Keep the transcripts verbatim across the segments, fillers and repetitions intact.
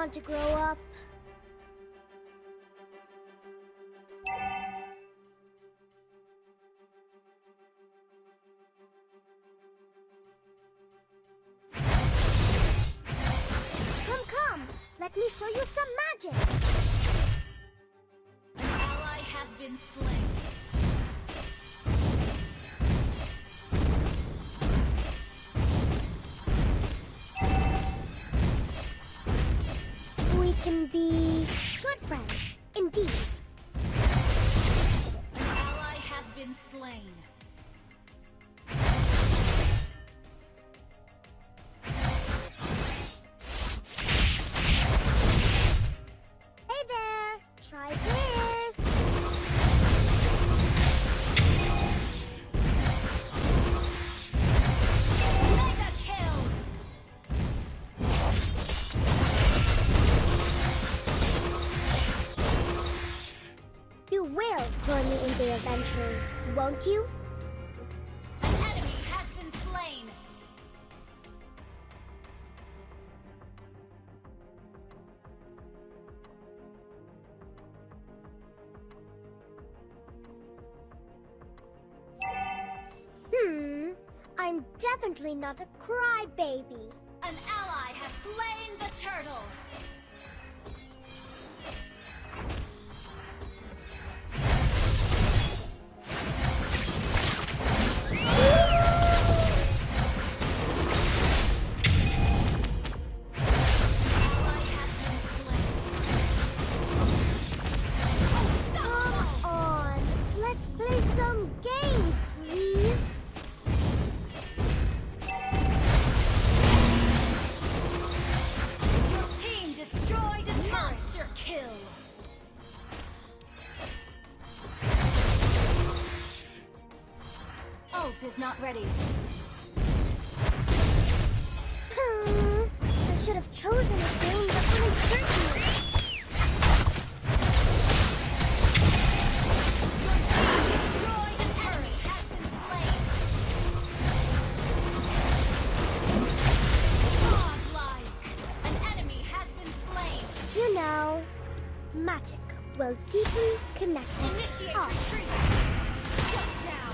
want to grow up. Come, come! Let me show you some magic! An ally has been slain. We can be good friends, indeed. An ally has been slain. Hey there! Try this! Mega kill! You will join me in the adventures, won't you? An enemy has been slain. Hmm, I'm definitely not a crybaby. An ally has slain the turtle. Ally has been slain. Come on, let's play some games, please. Your team destroyed a turret. Monster kill. Ult is not ready. Hmm, I should have chosen a game that wouldn't hurt me. Your team destroyed a turret. Has been slain. Godlike. An enemy has been slain. You know, magic will deeply connect us Initiate all. retreat. Shut down.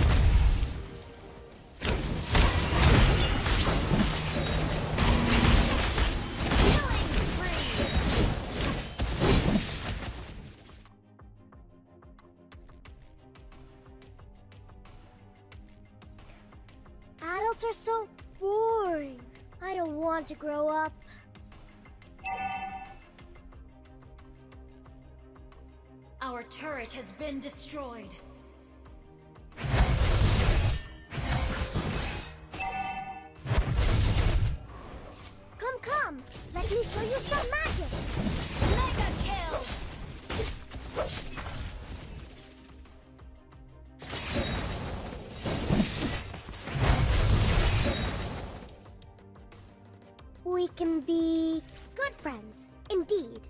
Killing spree. Adults are so boring. I don't want to grow up. Our turret has been destroyed. Come, come, let me show you some magic. Mega kill. We can be good friends, indeed.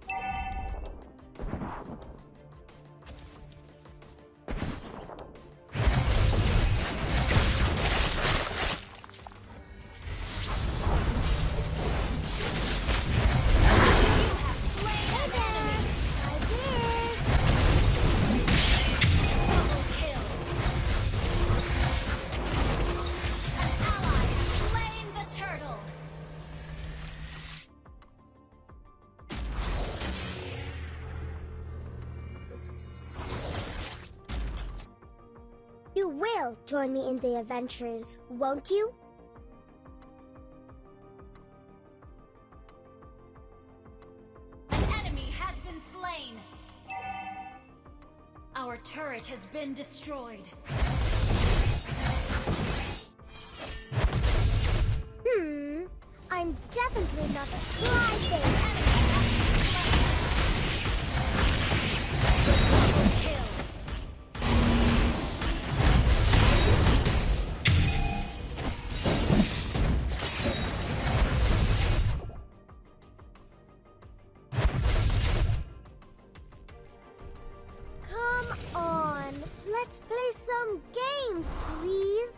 You have slain an enemy. I did. Double kill. An ally has slain the turtle. You will join me in the adventures, won't you? An enemy has been slain. Our turret has been destroyed. Hmm, I'm definitely not a crybaby. Double kill. Come on, let's play some games, please.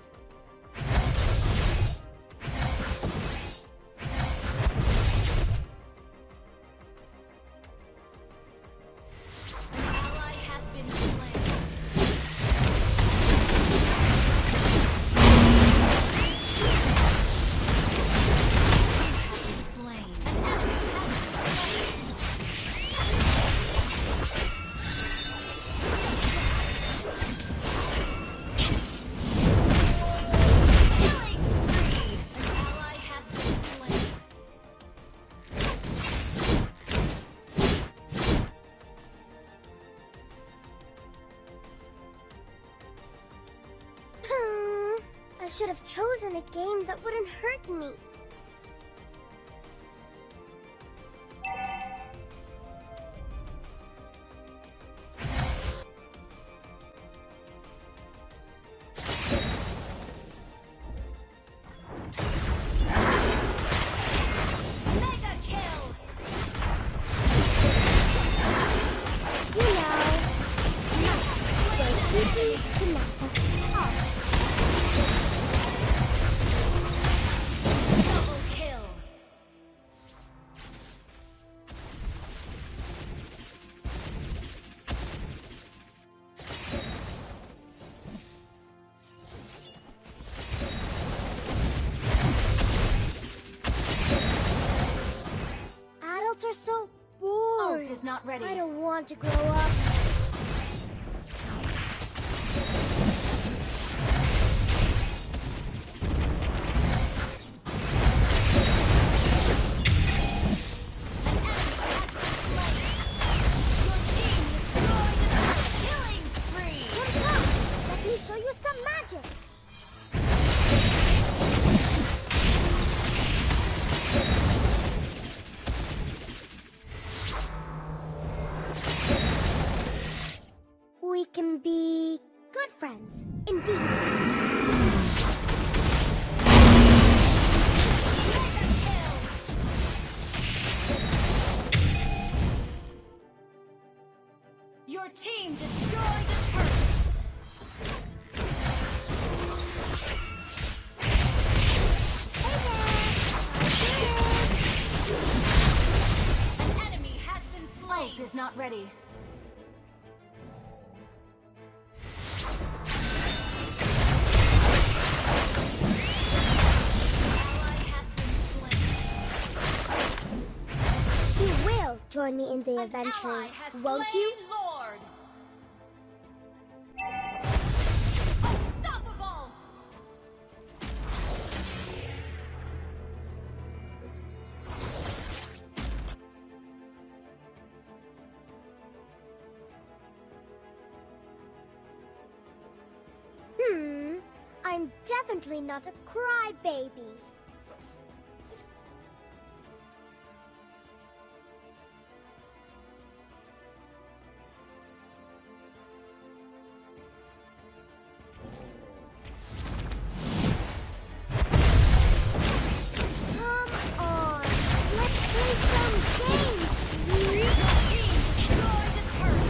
should have chosen a game that wouldn't hurt me. Mega kill. You know, so easy to mess us up. Double kill. Adults are so boring. Ult is not ready. I don't want to grow up. Killing spree. Come on, let me show you some magic. We can be good friends, indeed. Mega kill. Your team destroyed the turret. An enemy has been slain. Ult is not ready. Ally has been slain. You will join me in the An adventure, ally has won't slain you? Lord. Unstoppable. Hmm, I'm definitely not a crybaby. Come on, let's play some games, please. Your team destroyed the turret.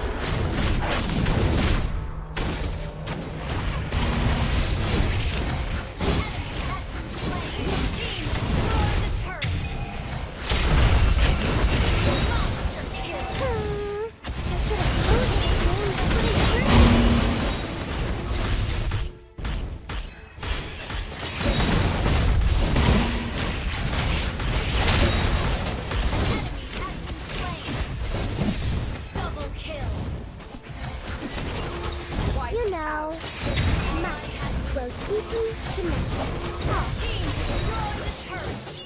You know, magic grows deeply connected. Team destroyed the turret.